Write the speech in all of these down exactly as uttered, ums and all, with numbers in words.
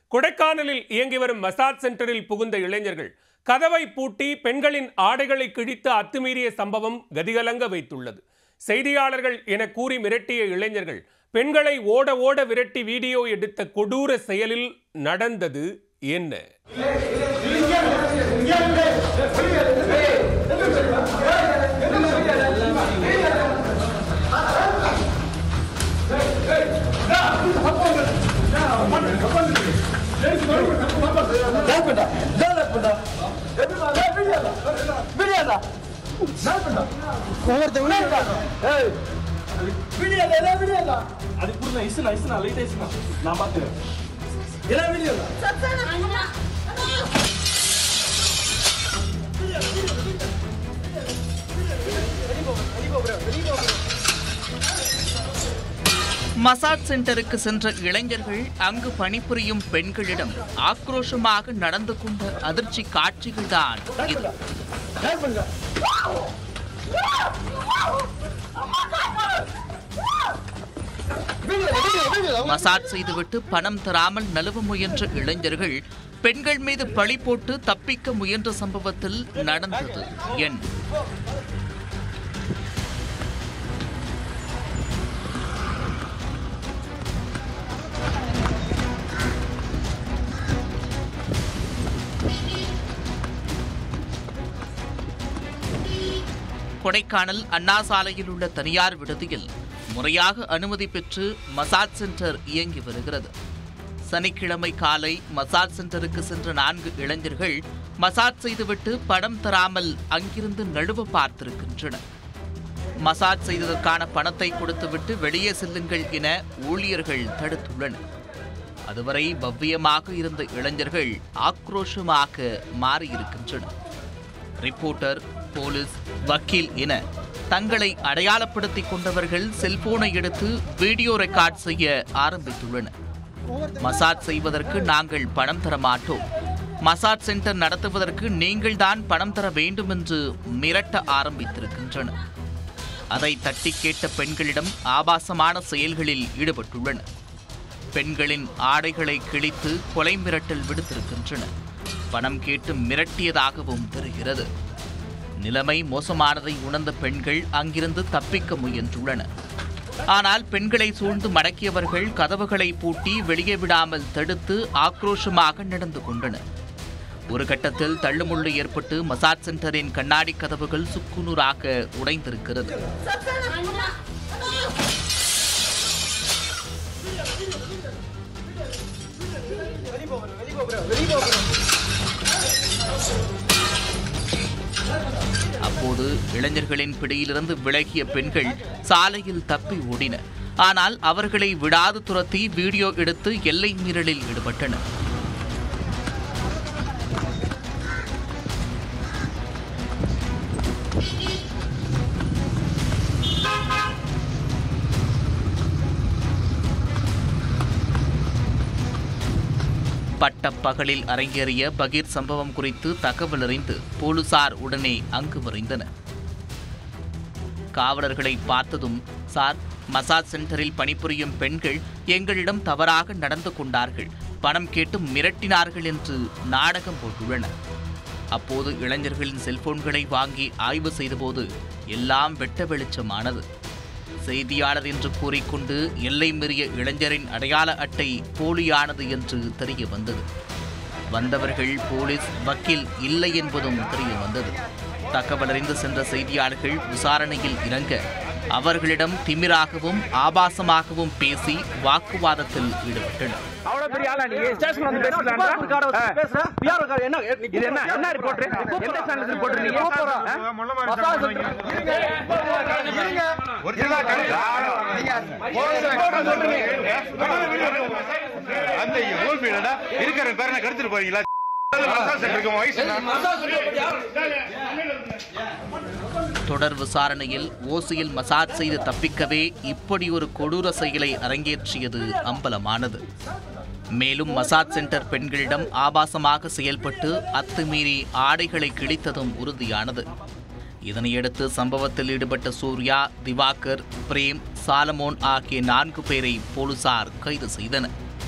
கொடைக்கானலில் இயங்கி வரும் மசாஜ் சென்டரில் புகுந்த இளைஞர்கள் கதவை பூட்டி பெண்களின் ஆடைகளை கிழித்து அத்துமீறிய சம்பவம் கதிகலங்க வைத்துள்ளது. செய்தியாளர்கள் என கூறி மிரட்டிய இளைஞர்கள் பெண்களை ஓட ஓட விரட்டி வீடியோ எடுத்த கொடூர செயலில் நடந்தது என்ன? மசாஜ் சென்டருக்கு சென்ற இளைஞர்கள் அங்கு பணிபுரியும் பெண்களிடம் ஆக்ரோஷமாக நடந்து கொண்ட அதிர்ச்சி காட்சிகள்தான் இது. மசாஜ் செய்துவிட்டு பணம் தராமல் நழுவ முயன்ற இளைஞர்கள் பெண்கள் மீது பழி போட்டு தப்பிக்க முயன்ற சம்பவத்தில் நடந்தது என்ன? கொடைக்கானல் அண்ணா சாலையில் உள்ள தனியார் விடுதியில் முறையாக அனுமதி பெற்று மசாஜ் சென்டர் இயங்கி வருகிறது. சனிக்கிழமை காலை மசாஜ் சென்டருக்கு சென்ற நான்கு இளைஞர்கள் மசாஜ் செய்துவிட்டு பணம் தராமல் அங்கிருந்து நழுவ பார்த்திருக்கின்றனர். மசாஜ் செய்ததற்கான பணத்தை கொடுத்துவிட்டு வெளியே செல்லுங்கள் என ஊழியர்கள் தடுத்துள்ளனர். அதுவரை பவ்யமாக இருந்த இளைஞர்கள் ஆக்ரோஷமாக மாறியிருக்கின்றனர். ரிப்போர்ட்டர், போலீஸ், வக்கீல் என தங்களை அடையாளப்படுத்திக் கொண்டவர்கள் செல்போனை எடுத்து வீடியோ ரெக்கார்ட் செய்ய ஆரம்பித்துள்ளனர். மசாஜ் செய்வதற்கு நாங்கள் பணம் தர மாட்டோம், மசாஜ் சென்டர் நடத்துவதற்கு நீங்கள் தான் பணம் தர வேண்டும் என்று மிரட்ட ஆரம்பித்திருக்கின்றனர். அதை தட்டி கேட்ட பெண்களிடம் ஆபாசமான செயல்களில் ஈடுபட்டுள்ளனர். பெண்களின் ஆடைகளை கிழித்து கொலை மிரட்டல் விடுத்திருக்கின்றனர். பணம் கேட்டு மிரட்டியதாகவும் தெரிகிறது. நிலைமை மோசமானதை உணர்ந்த பெண்கள் அங்கிருந்து தப்பிக்க முயன்றுள்ளனர். ஆனால் பெண்களை சூழ்ந்து மடக்கியவர்கள் கதவுகளை பூட்டி வெளியே விடாமல் தடுத்து ஆக்ரோஷமாக நடந்து கொண்டனர். ஒரு கட்டத்தில் தள்ளுமுள்ளு ஏற்பட்டு மசாஜ் சென்டரின் கண்ணாடி கதவுகள் சுக்குநூறாக உடைந்திருக்கிறது. அப்போது இளைஞர்களின் பிடியிலிருந்து விலகிய பெண்கள் சாலையில் தப்பி ஓடினர். ஆனால் அவர்களை விடாது துரத்தி வீடியோ எடுத்து எல்லை மீறலில் ஈடுபட்டனர். பட்டப்பகலில் அரங்கேறிய பகீர் சம்பவம் குறித்து தகவல் அறிந்து போலீசார் உடனே அங்கு விரைந்தனர். காவலர்களை பார்த்ததும், சார், மசாஜ் சென்டரில் பணிபுரியும் பெண்கள் எங்களிடம் தவறாக நடந்து கொண்டார்கள், பணம் கேட்டு மிரட்டினார்கள் என்று நாடகம் போட்டுள்ளனர். அப்போது இளைஞர்களின் செல்போன்களை வாங்கி ஆய்வு செய்தபோது எல்லாம் வெட்ட வெளிச்சமானது. செய்தியாளர் என்று கூறிக்கொண்டு எல்லை மீறிய இளைஞரின் அடையாள அட்டை போலியானது என்று தெரிய வந்தது. வந்தவர்கள் போலீஸ், வக்கீல் இல்லை என்பதும் தெரிய வந்தது. தகவல் அறிந்து சென்ற செய்தியாளர்கள் விசாரணையில் இறங்க அவர்களிடம் திமிராகவும் ஆபாசமாகவும் பேசி வாக்குவாதத்தில் ஈடுபட்டனர். தொடர் விசாரணையில் ஓசியில் மசாஜ் செய்து தப்பிக்கவே இப்படி ஒரு கொடூர செயலை அரங்கேற்றியது அம்பலமானது. மேலும் மசாஜ் சென்டர் பெண்களிடம் ஆபாசமாக செயல்பட்டு அத்துமீறி ஆடைகளை கிழித்ததும் உறுதியானது. இதனையடுத்து சம்பவத்தில் ஈடுபட்ட சூர்யா, திவாகர், பிரேம், சாலமோன் ஆகிய நான்கு பேரை போலீசார் கைது செய்தனர்.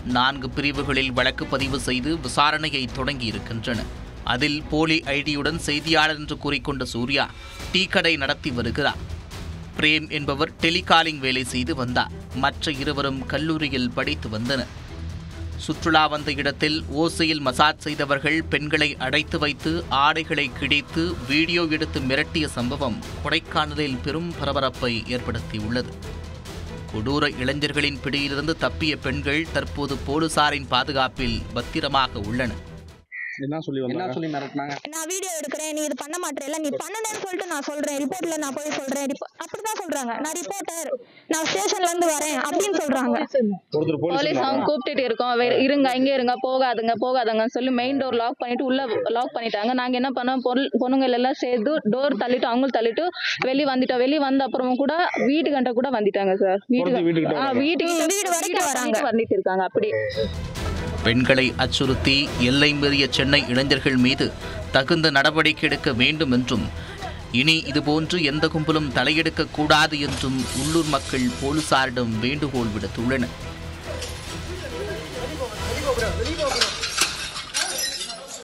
நான்கு பிரிவுகளில் வழக்கு பதிவு செய்து விசாரணையை தொடங்கியிருக்கின்றன. அதில் போலி ஐடியுடன் செய்தியாளர் என்று கூறிக்கொண்ட சூர்யா டீ கடை நடத்தி வருகிறார். பிரேம் என்பவர் டெலிகாலிங் வேலை செய்து வந்தார். மற்ற இருவரும் கல்லூரியில் படித்து வந்தனர். சுற்றுலா வந்த இடத்தில் ஓசையில் மசாஜ் செய்தவர்கள் பெண்களை அடைத்து வைத்து ஆடைகளை கிழித்து வீடியோ எடுத்து மிரட்டிய சம்பவம் கொடைக்கானலில் பெரும் பரபரப்பை ஏற்படுத்தியுள்ளது. கொடூர இளைஞர்களின் பிடியிலிருந்து தப்பிய பெண்கள் தற்போது போலீசாரின் பாதுகாப்பில் பத்திரமாக உள்ளனர். என்ன சொல்லி என்ன சொல்லி மிரட்டினாங்க? நான் வீடியோ எடுக்கிறேன், நீ இது பண்ண மாட்டேல, நீ பண்ணனேன்னு சொல்லிட்டு நான் சொல்றேன், ரிப்போர்ட்ல நான் போய் சொல்றேன், அப்படிதான் சொல்றாங்க. நான் ரிப்போர்ட்டர், நான் ஸ்டேஷன்ல இருந்து வரேன் அப்படின்னு சொல்றாங்க. போலீஸ் அவங்க கூப்பிட்டுட்டு இருக்கோம், இருங்க இங்கே இருங்க, போகாதுங்க போகாதுங்கன்னு சொல்லி மெயின் டோர் லாக் பண்ணிட்டு உள்ள லாக் பண்ணிட்டாங்க. நாங்க என்ன பண்ணோம், பொண்ணுங்கள் எல்லாம் சேர்த்து டோர் தள்ளிட்டு அவங்களும் தள்ளிட்டு வெளியே வந்துட்டோம். வெளியே வந்த அப்புறமும் கூட வீட்டுக்கிட்ட கூட வந்துட்டாங்க சார். வீட்டுக்கு வீட்டுக்கு வீடு வரைக்கும் வராங்க, வந்துட்டு இருக்காங்க. அப்படி பெண்களை அச்சுறுத்தி எல்லை மீறிய சென்னை இளைஞர்கள் மீது தகுந்த நடவடிக்கை எடுக்க வேண்டும் என்றும் இனி இதுபோன்று எந்த கும்பலும் தலையெடுக்க கூடாது என்றும் உள்ளூர் மக்கள் போலீசாரிடம் வேண்டுகோள் விடுத்துள்ளனர்.